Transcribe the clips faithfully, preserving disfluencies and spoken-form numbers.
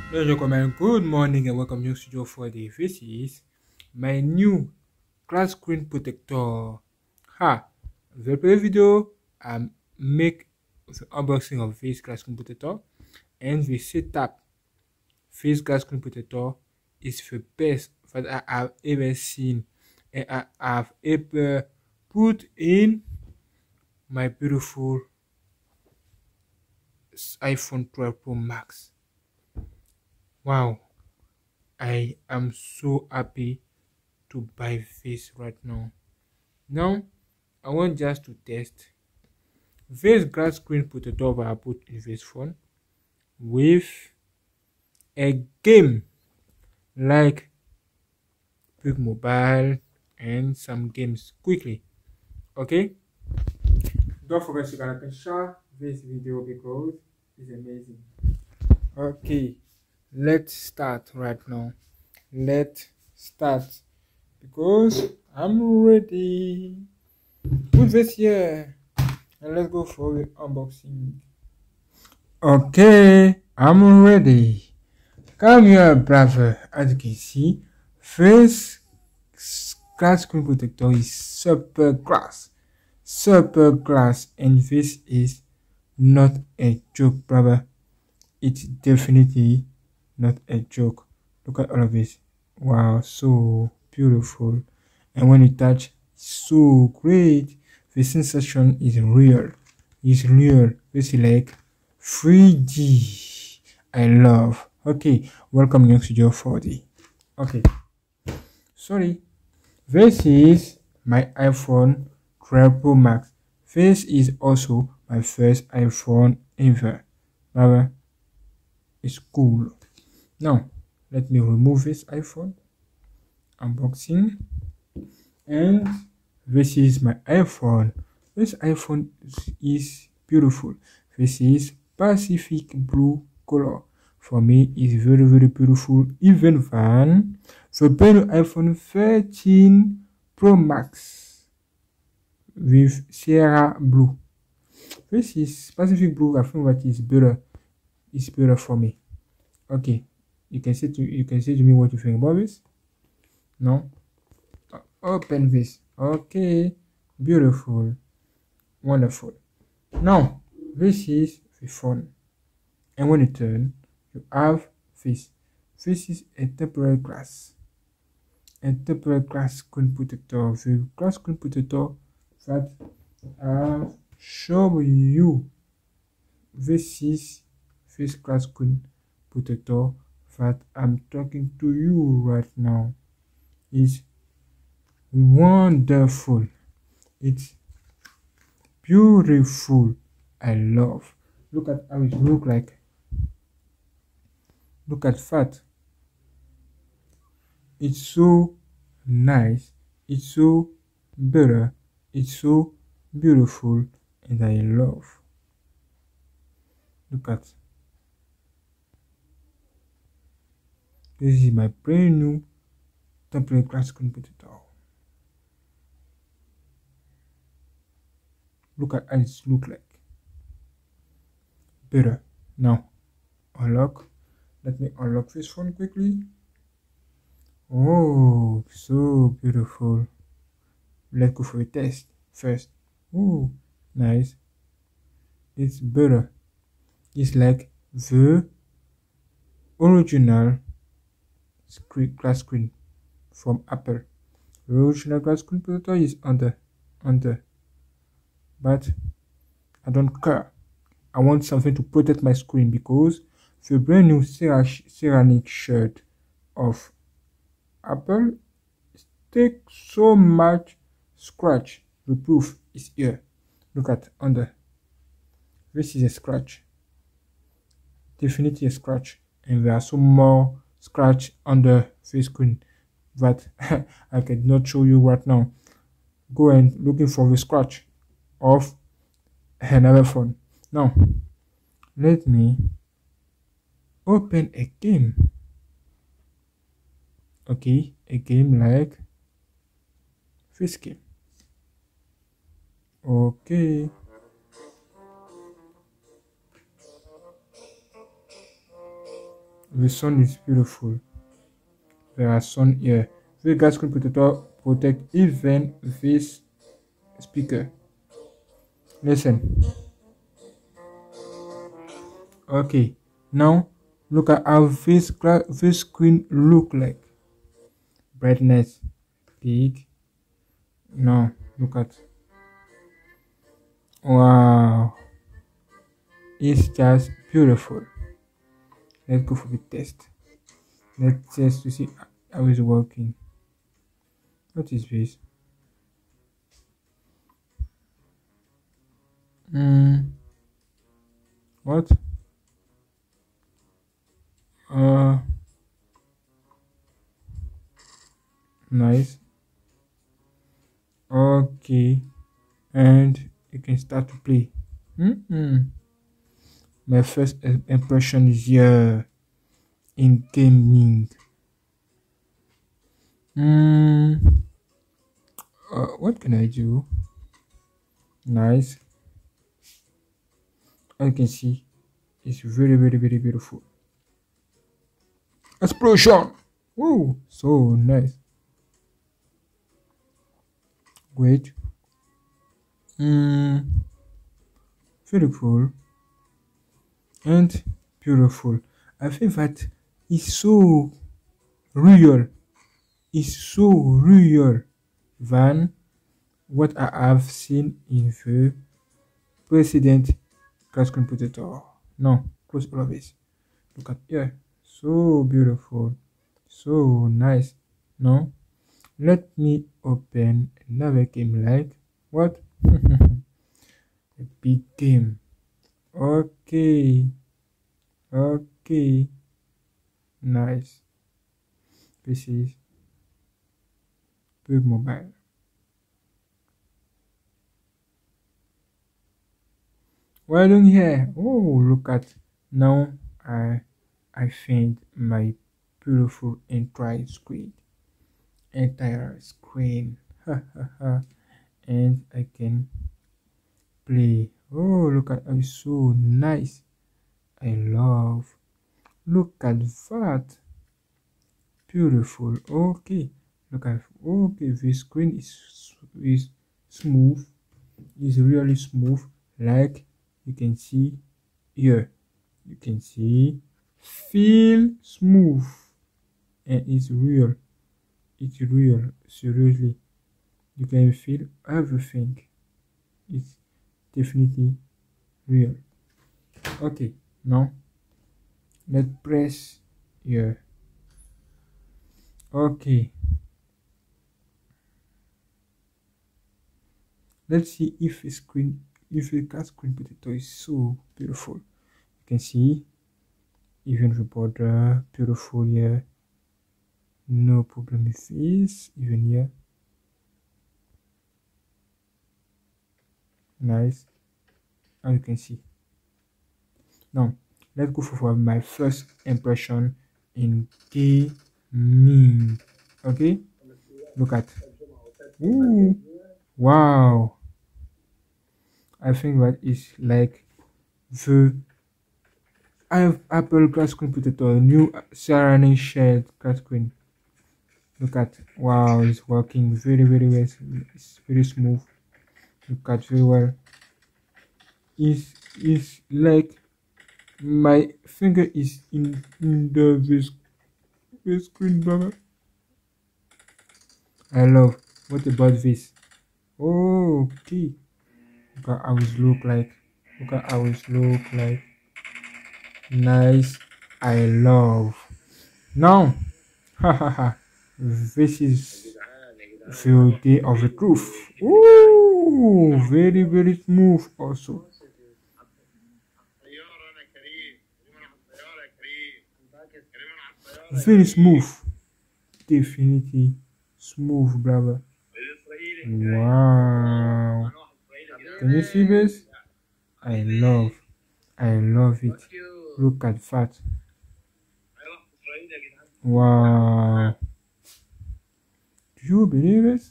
Ladies and gentlemen, good morning and welcome to Studio for the This is my new glass screen protector. Ha! The previous video I make the unboxing of this glass screen protector, and the setup this glass screen protector is the best that I have ever seen and I have ever put in my beautiful iPhone twelve Pro Max. Wow! I am so happy to buy this right now. Now, I want just to test this glass screen protector that I put in this phone with a game like Quick Mobile and some games quickly. Okay? Don't forget to like and share this video because it's amazing. Okay, let's start right now. Let's start because I'm ready. Put this here and let's go for the unboxing. Okay, I'm ready. Come here, brother. As you can see, this glass screen protector is super glass, super glass, and this is not a joke, brother. It's definitely not a joke. Look at all of this. Wow, so beautiful. And when you touch, so great. The sensation is real. It's real. It's like three D. I love. Okay, welcome to Studio four D. Okay, sorry. This is my iPhone twelve Pro Max. This is also my first iPhone ever. Brother, it's cool. Now, let me remove this iPhone. Unboxing. And this is my iPhone. This iPhone is beautiful. This is Pacific blue color. For me, it's very very beautiful, even than the brand new iPhone thirteen Pro Max with Sierra blue. This is Pacific blue. I think that is better. It's better for me. Okay, you can say to you can say to me what you think about this. No, open this. Okay, beautiful, wonderful. Now this is the phone, and when you turn, you have this. This is a temporary glass, a temporary glass screen protector. The glass screen protector that I show you. This is this glass screen protector that I'm talking to you right now. Is wonderful. It's beautiful. I love. Look at how it look like. Look at that. It's so nice. It's so better. It's so beautiful, and I love. Look at. This is my brand new temporary glass screen protector. Look at how it look like. Better. Now, unlock. Let me unlock this phone quickly. Oh, so beautiful. Let's go for a test first. Oh, nice. It's better. It's like the original screen, glass screen from Apple. The original glass screen protector is under, under. But I don't care. I want something to protect my screen because the brand new ceramic shirt of Apple takes so much scratch. The proof is here. Look at under. This is a scratch. Definitely a scratch. And there are some more scratch under the screen that I cannot show you right now. Go and looking for the scratch of another phone. Now, let me open a game. Okay, a game like this game. Okay. The sun is beautiful. There are sun here. The gas screen protector protect even this speaker. Listen. Okay. Now look at how this gra- this screen look like. Brightness big. No, look at. Wow. It's just beautiful. Let's go for the test. Let's test to see how it's working. What is this? Hmm. What? Uh. Nice. Okay. And you can start to play. Mm-mm. My first im- impression is here in gaming. Mm, uh, what can I do? Nice. As you can see, it's very, very, very beautiful. Explosion! Whoa, so nice. Great. Mm, very cool and beautiful. I think that is so real. Is so real than what I have seen in the precedent cash competitor. No, close all of this. Look at here. So beautiful. So nice. No? Let me open another game like what? A big game. Okay. Okay. Nice. This is Big Mobile. What are you doing here? Oh, look at now. I I find my beautiful entire screen. Entire screen. And I can play. Oh, look at it's so nice. I love. Look at that. Beautiful. Okay. Look at okay. The screen is is smooth. Is really smooth. Like you can see here. You can see feel smooth and it's real. It's real. Seriously. You can feel everything. It's definitely real. Okay. Now let's press here. Okay. Let's see if a screen if a car screen protector is so beautiful. You can see even the border beautiful here. No problem with this. Even here. Nice. As you can see. Now let's go for my first impression in gaming. Okay. Look at. Ooh. Wow. I think that is like the I have Apple glass screen protector, new surrounding shared glass screen. Look at wow, it's working very very well. It's very smooth. Look at very well. It's it's like my finger is in, in the this, this screen brother. I love. What about this? Oh, okay. Look at how it look like. Look at how it look like. Nice. I love. Now, hahaha. This is the day of the truth. Ooh, very very smooth also. Very smooth. Definitely smooth, brother. Wow. Can you see this? I love. I love it. Look at that. Wow. Do you believe it?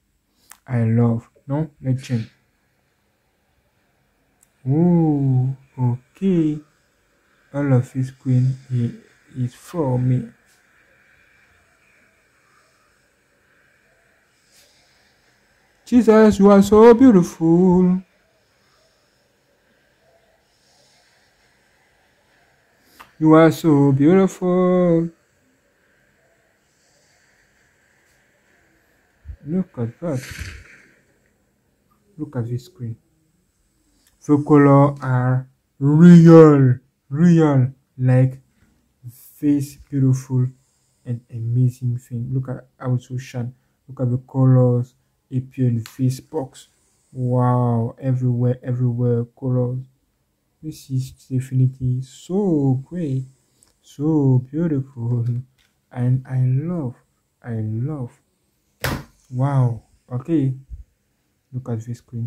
I love. No, let's change. Ooh. Okay, all of his screen he is for me. Jesus, you are so beautiful. You are so beautiful. Look at that. Look at this screen. The color are real, real, like this beautiful and amazing thing. Look at how it's so shine. Look at the colors appear in this box. Wow, everywhere, everywhere colors. This is definitely so great, so beautiful, and I love, I love. Wow. Okay, look at this screen.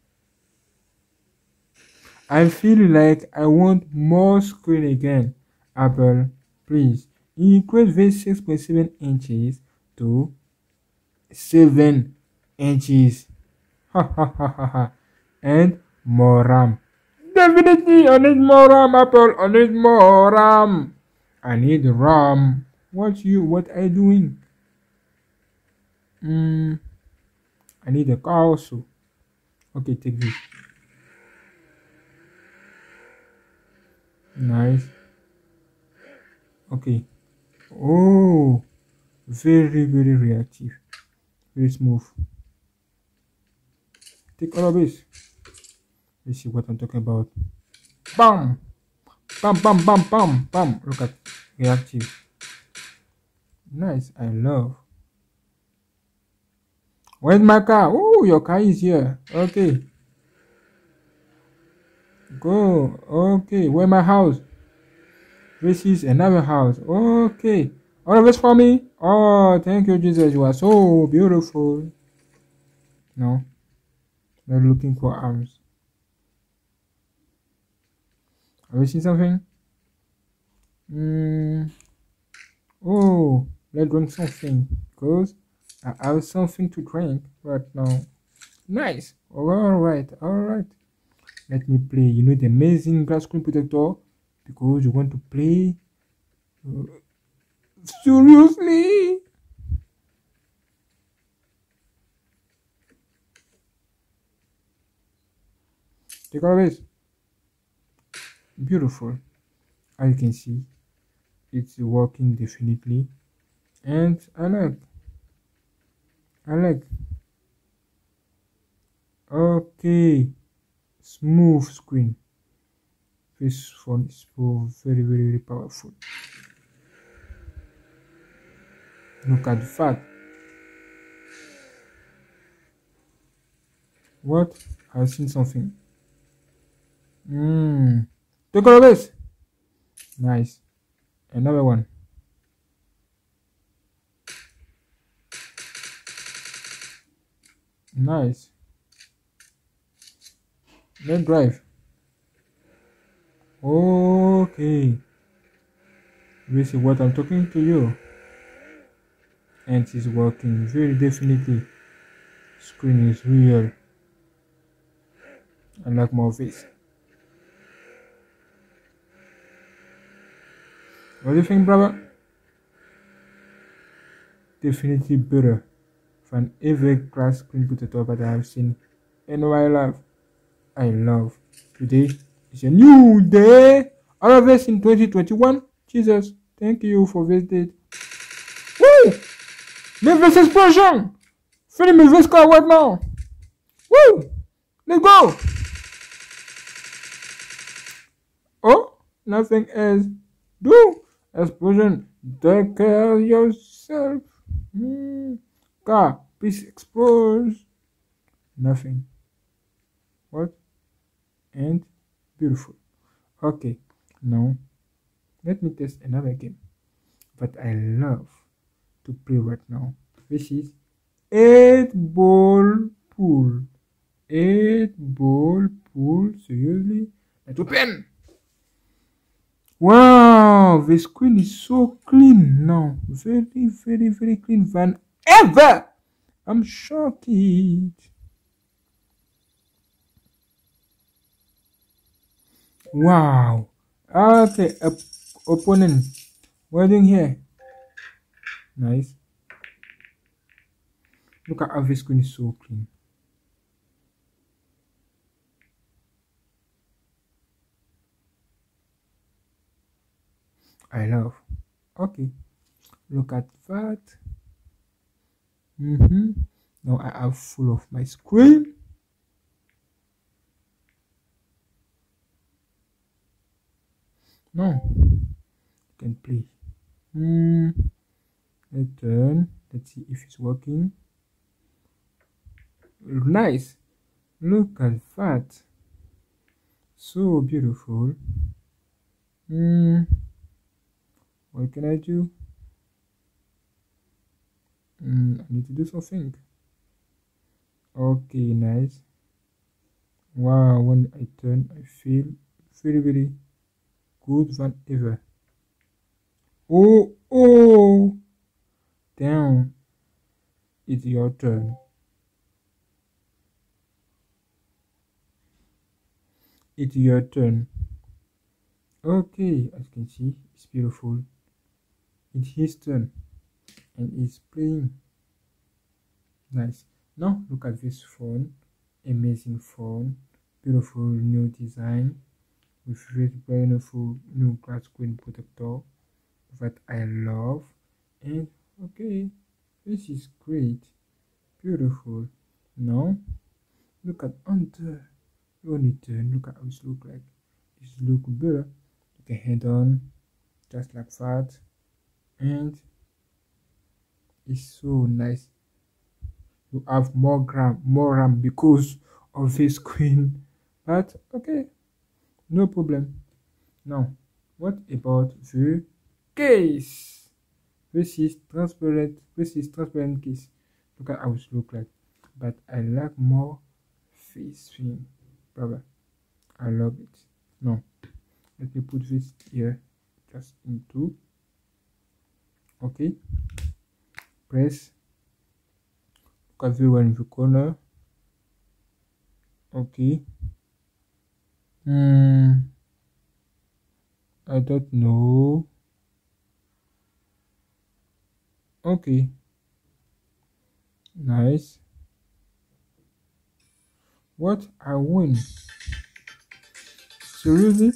I feel like I want more screen again. Apple, please increase this six point seven inches to seven inches. Ha ha ha ha ha. And more RAM. Definitely, I need more RAM, Apple. I need more RAM. I need RAM. What you? What are you doing? Hmm. I need a car also. Okay, take this. Nice. Okay. Oh, very very reactive. Very smooth. Take all of this. Let's see what I'm talking about. Bam! Bam, bam, bam, bam, bam. Look at reactive. Nice. I love. Where's my car? Oh, your car is here. Okay. Go. Okay. Where's my house? This is another house. Okay. All of this for me? Oh, thank you, Jesus. You are so beautiful. No. They're looking for arms. Have you seen something? Mm. Oh, let's drink something. Because I have something to drink right now. Nice. Alright, alright. Let me play. You know the amazing glass screen protector? Because you want to play. Uh, seriously? Take all of this. Beautiful. As you can see, it's working definitely. And I like. I like. Okay. Smooth screen. This phone is so very, very, very powerful. Look at the fact. What? I've seen something. Mmm. Take all of this. Nice. Another one. Nice. Let's drive. Okay. This is what I'm talking to you. And it's working very definitely. Screen is real. I like more of this. What do you think, brother? Definitely better than every glass screen protector that I have seen in my life. I love. Today is a new day. All of this in twenty twenty-one. Jesus, thank you for this date. Woo! Make this explosion! Film me this car right now. Woo! Let's go! Oh, nothing else. Do explosion. Take care of yourself. Mm. Car, please explode. Nothing. What? And beautiful. Okay, now let me test another game that I love to play right now. This is eight ball pool. Eight ball pool. Seriously? Let's open. Wow, the screen is so clean now. Very, very, very clean than ever. I'm shocked. Wow. Okay, op opponent. What are you doing here? Nice. Look at how this screen is so clean. I love. Okay. Look at that. Mm-hmm. Now I have full of my screen. No. You can play. Hmm. Let's turn. Let's see if it's working. Nice. Look at that. So beautiful. Hmm. What can I do? Hmm. I need to do something. Okay, nice. Wow, when I turn, I feel very, very good than ever. Oh, oh! Damn. It's your turn. It's your turn. Okay, as you can see, it's beautiful. It's his turn. And he's playing. Nice. Now look at this phone. Amazing phone. Beautiful new design. With very beautiful new glass screen protector that I love. And okay, this is great. Beautiful. Now look at under. You only turn. Look at how it look like. It look better. You can head on just like that. And it's so nice. You have more gram more RAM because of this screen, but okay, no problem. Now what about the case? This is transparent. This is transparent case. Look at how it look like, but I like more face thing, brother. I love it. Now let me put this here just into. Okay, press. Look at the one in the corner. Okay. Hmm. I don't know. Okay. Nice. What? I win. Seriously?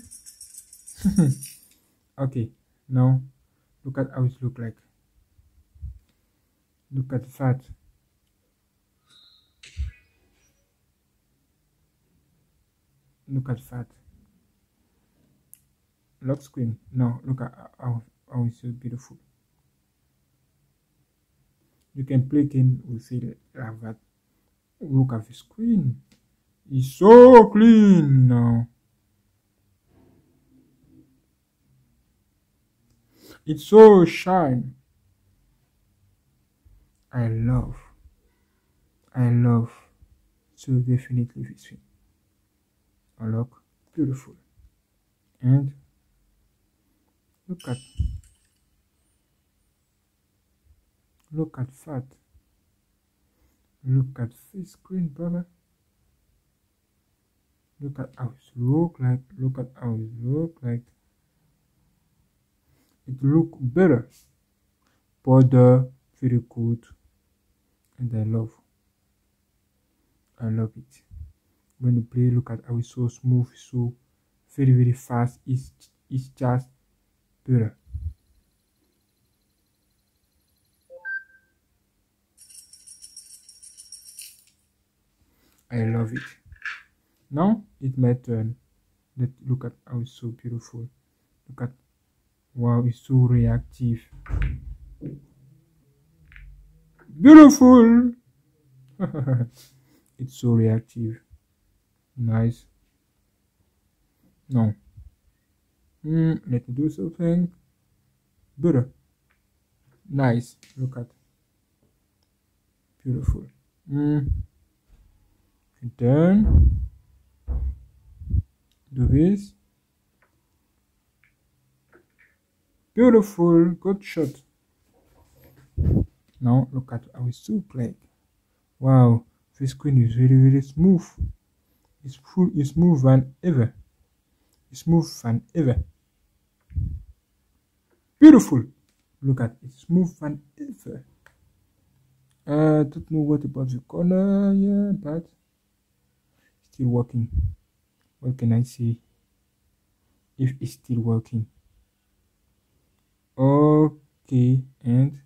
Okay. Now look at how it look like. Look at that. Look at that. Lock screen. Now look at how, how it's so beautiful. You can play game with it like that. Look at the screen. It's so clean now. It's so shine. I love. I love. So definitely this thing. Unlock. Beautiful. And look at look at that. Look at this screen, brother. Look at how it look like. Look at how it look like. It look better. Border very good. And I love. I love it. When you play, look at how it's so smooth, so very very fast. It's it's just better. I love it. Now it's my turn. Let's look at how it's so beautiful. Look at wow, it's so reactive. Beautiful. It's so reactive. Nice. No. Mm, let me do something better. Nice. Look at. Beautiful. Mm. Turn. Do this. Beautiful. Good shot. Now look at how it's so like. Wow, this screen is really really smooth. It's full. It's smooth than ever. smooth than ever. Beautiful. Look at it, smooth than ever. I uh, don't know what about the corner here, but still working. What can I say? If it's still working. Okay, and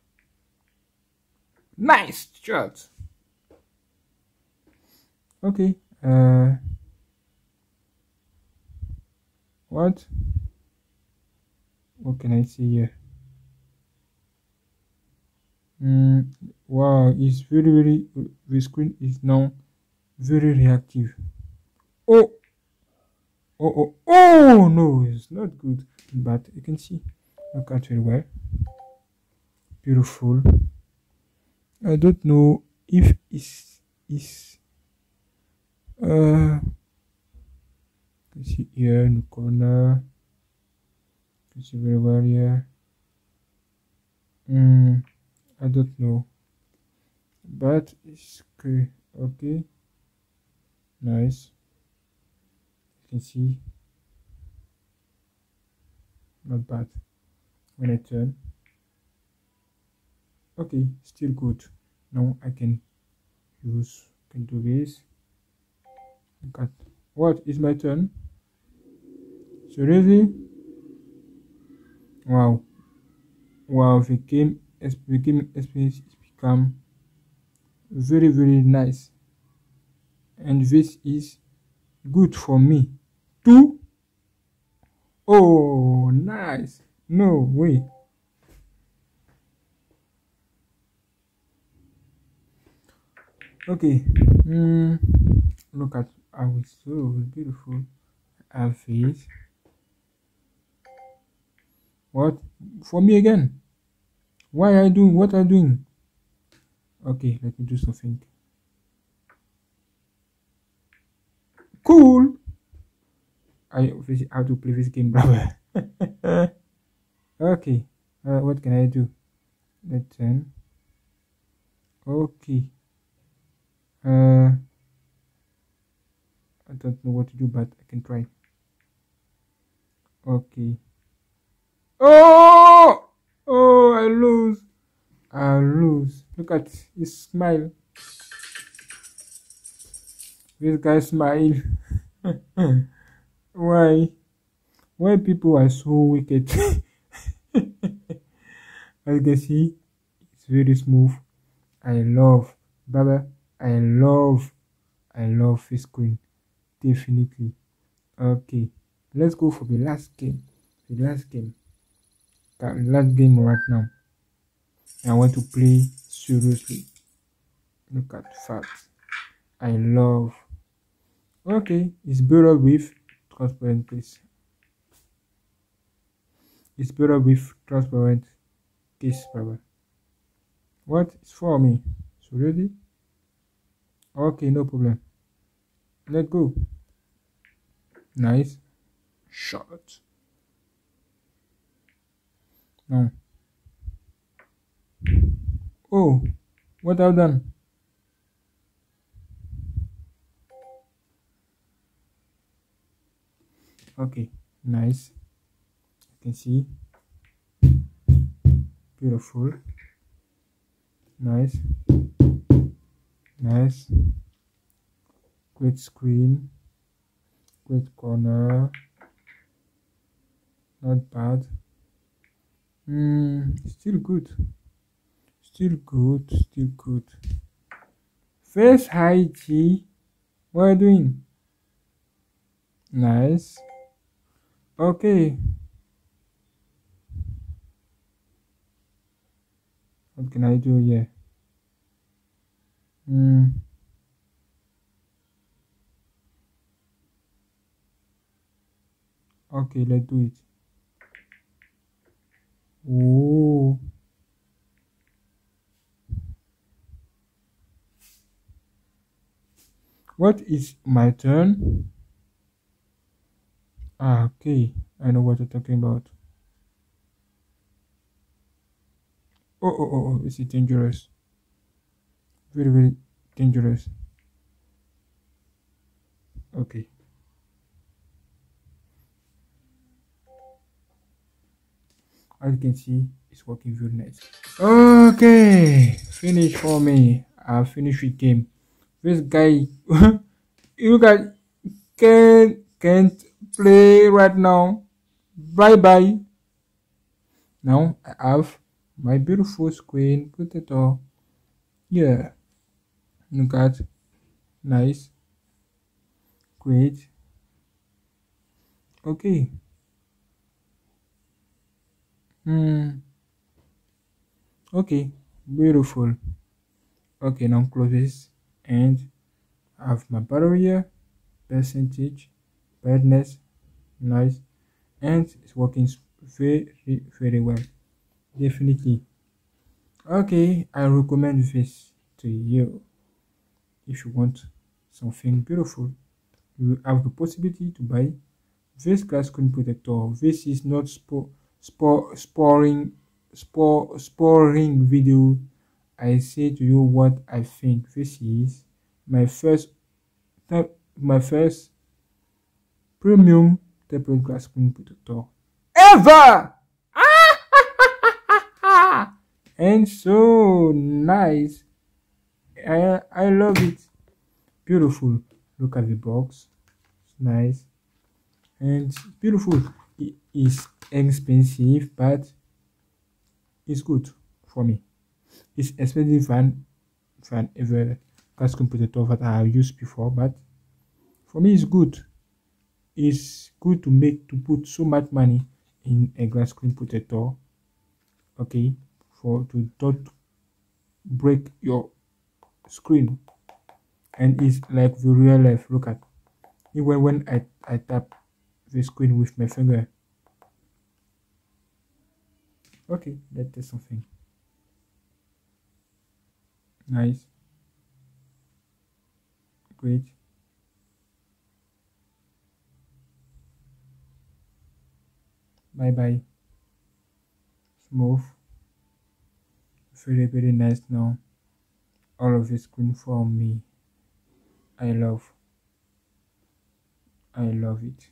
nice shot. Okay. Uh, what? What can I say here? Mm, wow, it's very very. The screen is now very reactive. Oh, oh, oh, oh no, it's not good. But you can see, look at very well. Beautiful. I don't know if it's is uh. You can see here in the corner. You can see very well here. Mm, I don't know, but it's okay. Okay, nice. You can see, not bad. When I turn, okay, still good. Now I can use, can do this. Look at what is my turn. Seriously? Wow, wow! The game, the game experience become very very nice, and this is good for me too. Oh, nice! No way. Okay. Mm, look at how it's so beautiful. Our face. What? For me again? Why are I doing what I'm doing? Okay, let me do something. Cool. I obviously how to play this game, brother. Okay. Uh, what can I do? Let's turn. Okay. Uh, I don't know what to do, but I can try. Okay. Oh! Oh, I lose. I lose. Look at his smile. This guy smile. Why? Why people are so wicked? As you can see, it's very smooth. I love, Baba. I love, I love this screen. Definitely. Okay, let's go for the last game. The last game. The last game right now. I want to play seriously. Look at that. I love. Okay, it's better with transparent case. It's better with transparent case, Baba. What is for me? So ready? Okay, no problem. Let's go. Nice shot. Now. Oh, what I've done? Okay, nice. You can see. Beautiful. Nice. Nice. Great screen. Great corner. Not bad. Hmm, still good. Still good. Still good. Face high G. What are you doing? Nice. Okay. What can I do here? Hmm. Okay, let's do it. Oh. What is my turn? Ah, okay. I know what you're talking about. Oh, oh, oh, oh. This is dangerous. Very, very dangerous. Okay. As you can see, it's working very nice. Okay, finish for me. I finished with game. This guy, you guys can can't play right now. Bye bye. Now I have my beautiful screen protector. Yeah, look at nice, great. Okay. Hmm. Okay. Beautiful. Okay, now close this and I have my battery here, percentage, brightness, nice, and it's working very very well. Definitely. Okay, I recommend this to you. If you want something beautiful, you have the possibility to buy this glass screen protector. This is not spo spo sporing spor sporing video. I say to you what I think. This is my first my first premium tempered glass screen protector ever. And so nice. I I love it. Beautiful. Look at the box. It's nice and beautiful. It is expensive, but it's good for me. It's expensive than than ever glass screen protector that I have used before, but for me it's good. It's good to make to put so much money in a glass screen protector. Okay, for to not break your screen, and it's like the real life. Look at even when I, I tap the screen with my finger. Okay, let's test something. Nice. Great. Bye bye. Smooth. Very very nice now. All of the screen for me. I love. I love it.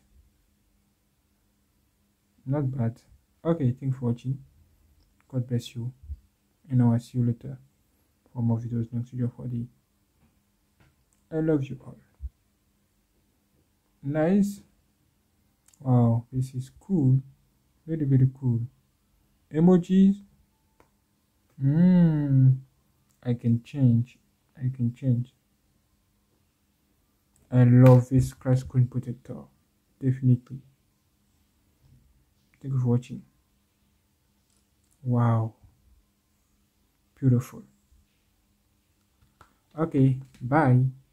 Not bad. Okay, thanks for watching. God bless you. And I will see you later for more videos next video for the. I love you all. Nice. Wow, this is cool. Very very cool. Emojis. Hmm. I can change. I can change. I love this glass screen protector. Definitely. Thank you for watching. Wow. Beautiful. Okay, bye.